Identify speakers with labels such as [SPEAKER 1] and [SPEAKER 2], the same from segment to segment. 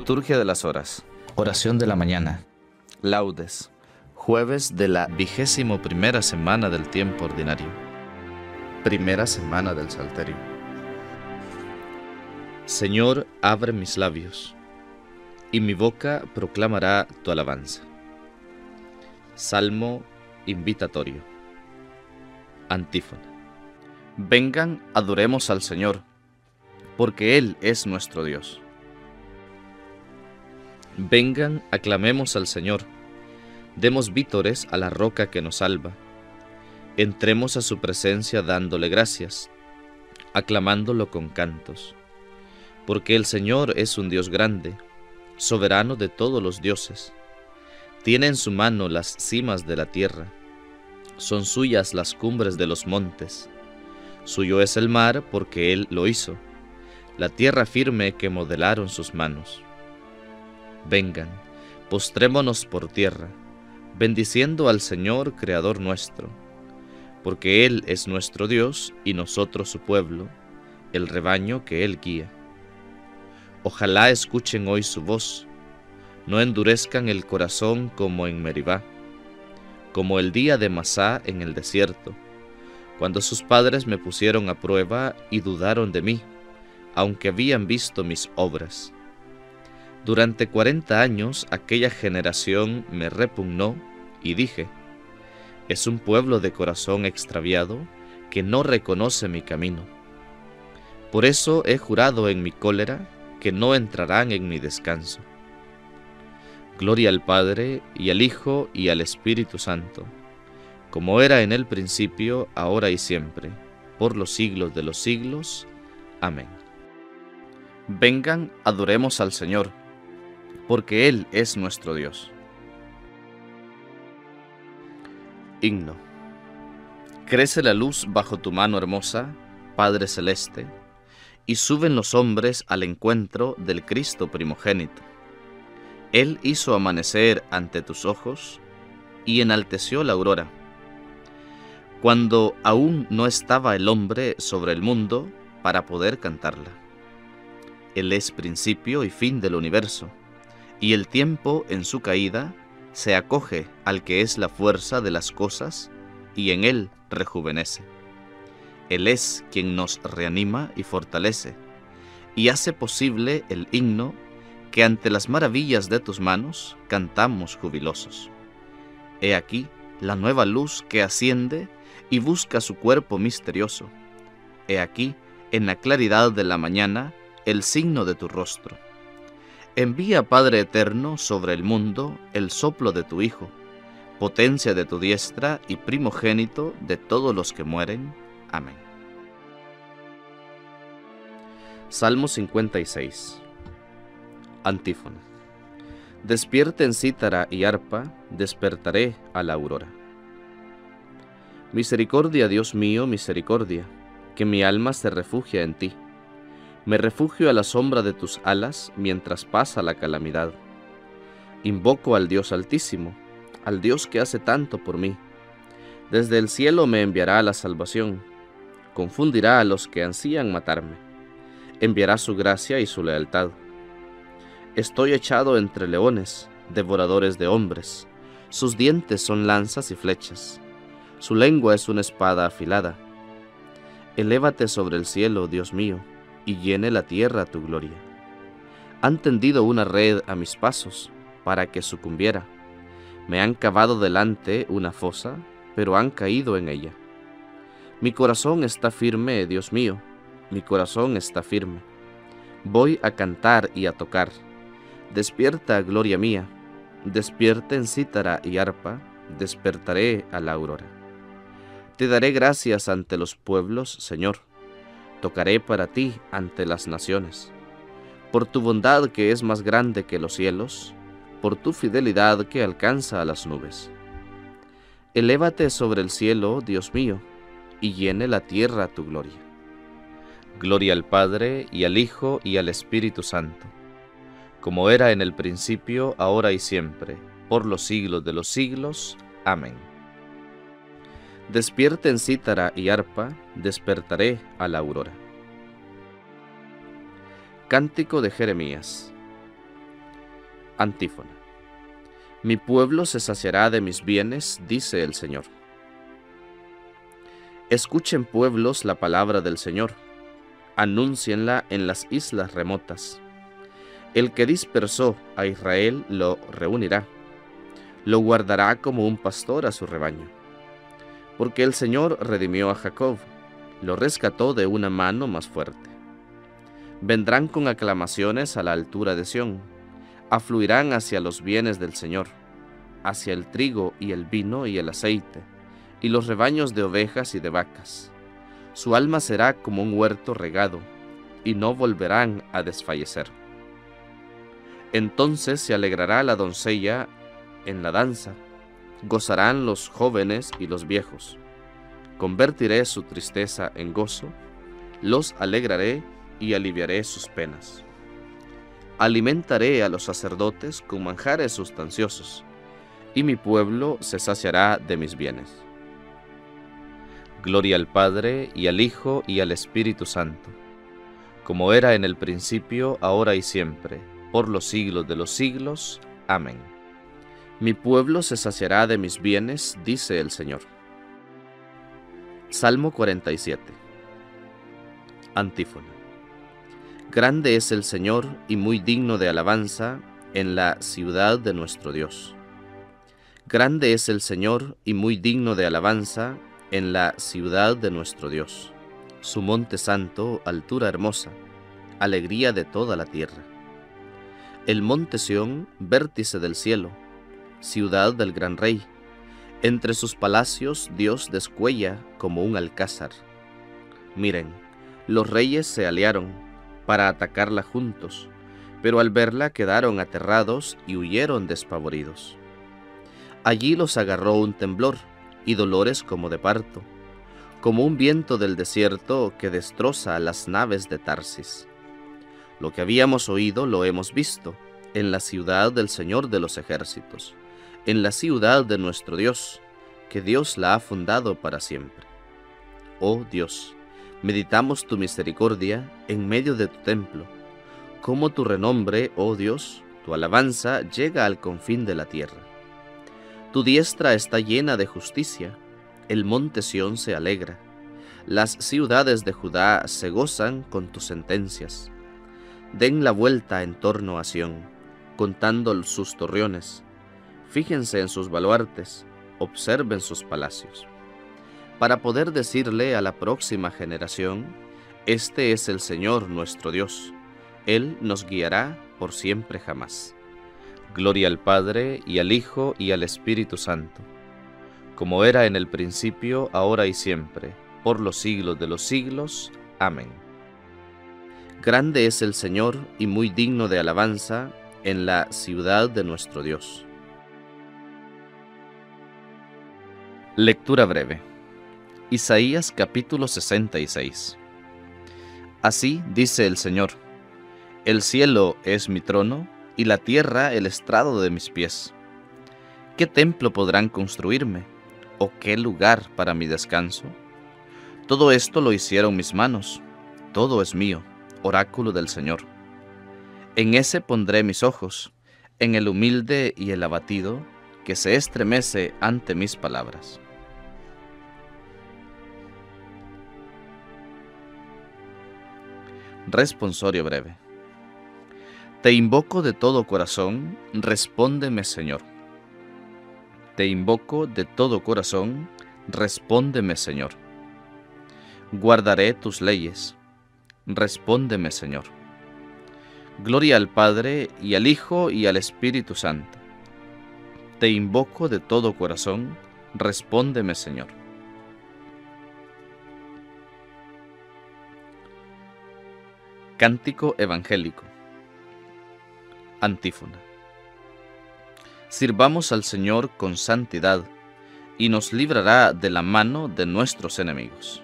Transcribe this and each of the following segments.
[SPEAKER 1] Liturgia de las horas.
[SPEAKER 2] Oración de la mañana.
[SPEAKER 1] Laudes. Jueves de la 21ª semana del tiempo ordinario. Primera semana del Salterio. Señor, abre mis labios, y mi boca proclamará tu alabanza. Salmo invitatorio. Antífona. Vengan, adoremos al Señor, porque Él es nuestro Dios. Vengan, aclamemos al Señor, demos vítores a la roca que nos salva. Entremos a su presencia dándole gracias, aclamándolo con cantos. Porque el Señor es un Dios grande, soberano de todos los dioses. Tiene en su mano las cimas de la tierra, son suyas las cumbres de los montes. Suyo es el mar porque Él lo hizo, la tierra firme que modelaron sus manos. Vengan, postrémonos por tierra, bendiciendo al Señor, Creador nuestro, porque Él es nuestro Dios y nosotros su pueblo, el rebaño que Él guía. Ojalá escuchen hoy su voz, no endurezcan el corazón como en Meribá, como el día de Masá en el desierto, cuando sus padres me pusieron a prueba y dudaron de mí, aunque habían visto mis obras. Durante 40 años aquella generación me repugnó y dije, es un pueblo de corazón extraviado que no reconoce mi camino. Por eso he jurado en mi cólera que no entrarán en mi descanso. Gloria al Padre, y al Hijo, y al Espíritu Santo, como era en el principio, ahora y siempre, por los siglos de los siglos. Amén. Vengan, adoremos al Señor, porque Él es nuestro Dios. Himno. Crece la luz bajo tu mano hermosa, Padre Celeste, y suben los hombres al encuentro del Cristo primogénito. Él hizo amanecer ante tus ojos y enalteció la aurora. Cuando aún no estaba el hombre sobre el mundo para poder cantarla. Él es principio y fin del universo, y el tiempo en su caída se acoge al que es la fuerza de las cosas y en él rejuvenece. Él es quien nos reanima y fortalece, y hace posible el himno que ante las maravillas de tus manos cantamos jubilosos. He aquí la nueva luz que asciende y busca su cuerpo misterioso. He aquí, en la claridad de la mañana, el signo de tu rostro. Envía, Padre eterno, sobre el mundo el soplo de tu Hijo, potencia de tu diestra y primogénito de todos los que mueren. Amén. Salmo 56. Antífona. Despierten cítara y arpa, despertaré a la aurora. Misericordia, Dios mío, misericordia, que mi alma se refugia en ti. Me refugio a la sombra de tus alas mientras pasa la calamidad. Invoco al Dios Altísimo, al Dios que hace tanto por mí. Desde el cielo me enviará la salvación, confundirá a los que ansían matarme, enviará su gracia y su lealtad. Estoy echado entre leones, devoradores de hombres, sus dientes son lanzas y flechas, su lengua es una espada afilada. Elévate sobre el cielo, Dios mío, y llene la tierra tu gloria. Han tendido una red a mis pasos, para que sucumbiera. Me han cavado delante una fosa, pero han caído en ella. Mi corazón está firme, Dios mío, mi corazón está firme. Voy a cantar y a tocar. Despierta, gloria mía, despierten cítara y arpa, despertaré a la aurora. Te daré gracias ante los pueblos, Señor. Tocaré para ti ante las naciones, por tu bondad que es más grande que los cielos, por tu fidelidad que alcanza a las nubes. Elévate sobre el cielo, Dios mío, y llene la tierra tu gloria. Gloria al Padre, y al Hijo, y al Espíritu Santo, como era en el principio, ahora y siempre, por los siglos de los siglos. Amén. Despierten cítara y arpa, despertaré a la aurora. Cántico de Jeremías. Antífona. Mi pueblo se saciará de mis bienes, dice el Señor. Escuchen, pueblos, la palabra del Señor. Anúncienla en las islas remotas. El que dispersó a Israel lo reunirá. Lo guardará como un pastor a su rebaño. Porque el Señor redimió a Jacob, lo rescató de una mano más fuerte. Vendrán con aclamaciones a la altura de Sión, afluirán hacia los bienes del Señor, hacia el trigo y el vino y el aceite, y los rebaños de ovejas y de vacas. Su alma será como un huerto regado, y no volverán a desfallecer. Entonces se alegrará la doncella en la danza, gozarán los jóvenes y los viejos. Convertiré su tristeza en gozo, los alegraré y aliviaré sus penas. Alimentaré a los sacerdotes con manjares sustanciosos, y mi pueblo se saciará de mis bienes. Gloria al Padre, y al Hijo, y al Espíritu Santo, como era en el principio, ahora y siempre, por los siglos de los siglos. Amén. Mi pueblo se saciará de mis bienes, dice el Señor. Salmo 47. Antífona. Grande es el Señor y muy digno de alabanza en la ciudad de nuestro Dios. Grande es el Señor y muy digno de alabanza en la ciudad de nuestro Dios. Su monte santo, altura hermosa, alegría de toda la tierra. El monte Sión, vértice del cielo, ciudad del gran rey. Entre sus palacios Dios descuella como un alcázar. Miren, los reyes se aliaron para atacarla juntos, pero al verla quedaron aterrados y huyeron despavoridos. Allí los agarró un temblor y dolores como de parto, como un viento del desierto que destroza las naves de Tarsis. Lo que habíamos oído lo hemos visto en la ciudad del Señor de los ejércitos, en la ciudad de nuestro Dios, que Dios la ha fundado para siempre. Oh Dios, meditamos tu misericordia en medio de tu templo, como tu renombre, oh Dios, tu alabanza llega al confín de la tierra. Tu diestra está llena de justicia, el monte Sión se alegra, las ciudades de Judá se gozan con tus sentencias. Den la vuelta en torno a Sión, contando sus torreones. Fíjense en sus baluartes, observen sus palacios, para poder decirle a la próxima generación: este es el Señor nuestro Dios, Él nos guiará por siempre jamás. Gloria al Padre, y al Hijo, y al Espíritu Santo, como era en el principio, ahora y siempre, por los siglos de los siglos. Amén. Grande es el Señor y muy digno de alabanza en la ciudad de nuestro Dios. Lectura breve. Isaías capítulo 66. Así dice el Señor: el cielo es mi trono, y la tierra el estrado de mis pies. ¿Qué templo podrán construirme? ¿O qué lugar para mi descanso? Todo esto lo hicieron mis manos, todo es mío, oráculo del Señor. En ese pondré mis ojos, en el humilde y el abatido, que se estremece ante mis palabras. Responsorio breve. Te invoco de todo corazón, respóndeme, Señor. Te invoco de todo corazón, respóndeme, Señor. Guardaré tus leyes, respóndeme, Señor. Gloria al Padre, y al Hijo, y al Espíritu Santo. Te invoco de todo corazón, respóndeme, Señor. Cántico evangélico. Antífona. Sirvamos al Señor con santidad, y nos librará de la mano de nuestros enemigos.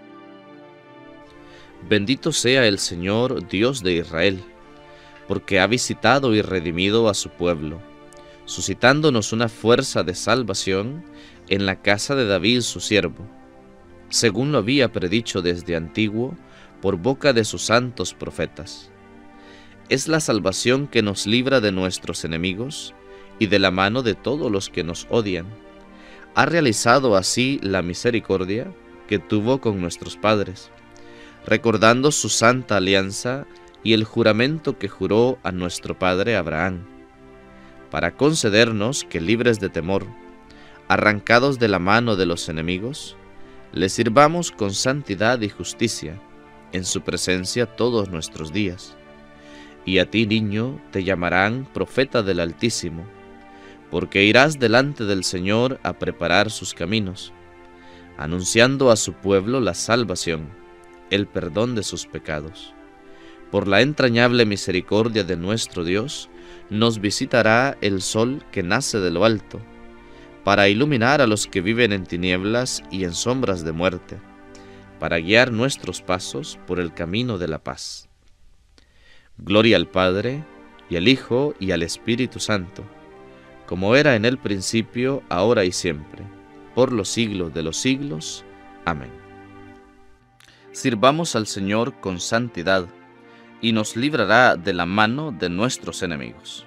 [SPEAKER 1] Bendito sea el Señor, Dios de Israel, porque ha visitado y redimido a su pueblo, suscitándonos una fuerza de salvación en la casa de David su siervo, según lo había predicho desde antiguo por boca de sus santos profetas. es la salvación que nos libra de nuestros enemigos y de la mano de todos los que nos odian. Ha realizado así la misericordia que tuvo con nuestros padres, recordando su santa alianza y el juramento que juró a nuestro padre Abraham, para concedernos que, libres de temor, arrancados de la mano de los enemigos, le sirvamos con santidad y justicia en su presencia todos nuestros días. Y a ti, niño, te llamarán profeta del Altísimo, porque irás delante del Señor a preparar sus caminos, anunciando a su pueblo la salvación, el perdón de sus pecados. Por la entrañable misericordia de nuestro Dios, nos visitará el sol que nace de lo alto, para iluminar a los que viven en tinieblas y en sombras de muerte, para guiar nuestros pasos por el camino de la paz. Gloria al Padre, y al Hijo, y al Espíritu Santo, como era en el principio, ahora y siempre, por los siglos de los siglos. Amén. Sirvamos al Señor con santidad, y nos librará de la mano de nuestros enemigos.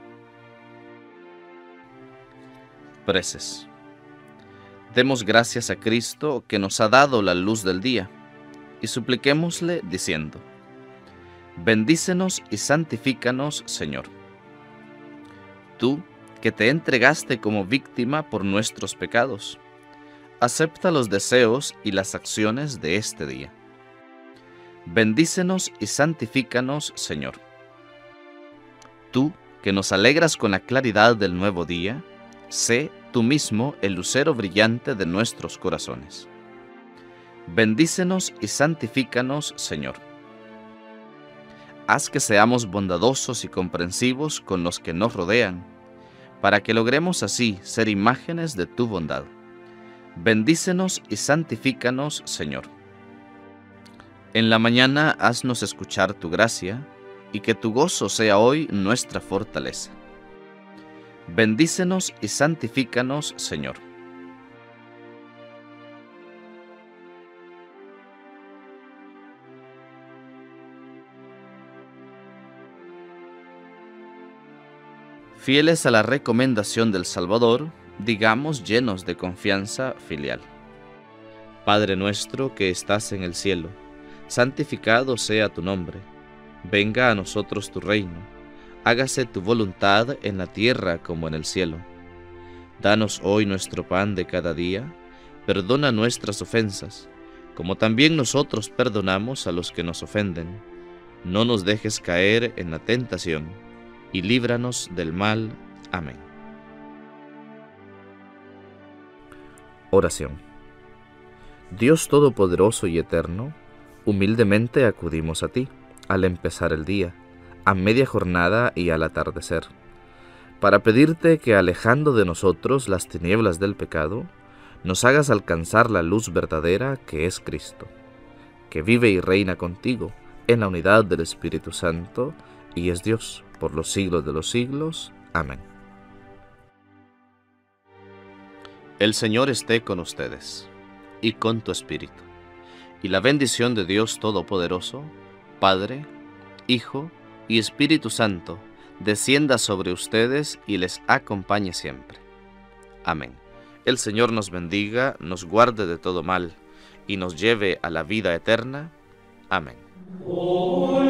[SPEAKER 1] Preces. Demos gracias a Cristo que nos ha dado la luz del día, y supliquémosle diciendo: bendícenos y santifícanos, Señor. Tú, que te entregaste como víctima por nuestros pecados, acepta los deseos y las acciones de este día. Bendícenos y santifícanos, Señor. Tú, que nos alegras con la claridad del nuevo día, sé tú mismo el lucero brillante de nuestros corazones. Bendícenos y santifícanos, Señor. Haz que seamos bondadosos y comprensivos con los que nos rodean, para que logremos así ser imágenes de tu bondad. Bendícenos y santifícanos, Señor. En la mañana haznos escuchar tu gracia, y que tu gozo sea hoy nuestra fortaleza. Bendícenos y santifícanos, Señor. Fieles a la recomendación del Salvador, digamos llenos de confianza filial: Padre nuestro que estás en el cielo, santificado sea tu nombre. Venga a nosotros tu reino. Hágase tu voluntad en la tierra como en el cielo. Danos hoy nuestro pan de cada día. Perdona nuestras ofensas, como también nosotros perdonamos a los que nos ofenden. No nos dejes caer en la tentación, y líbranos del mal. Amén. Oración. Dios Todopoderoso y Eterno, humildemente acudimos a ti al empezar el día, a media jornada y al atardecer, para pedirte que, alejando de nosotros las tinieblas del pecado, nos hagas alcanzar la luz verdadera que es Cristo, que vive y reina contigo en la unidad del Espíritu Santo, y es Dios por los siglos de los siglos. Amén. El Señor esté con ustedes, y con tu espíritu, y la bendición de Dios Todopoderoso, Padre, Hijo y Espíritu Santo, descienda sobre ustedes y les acompañe siempre. Amén. El Señor nos bendiga, nos guarde de todo mal, y nos lleve a la vida eterna. Amén.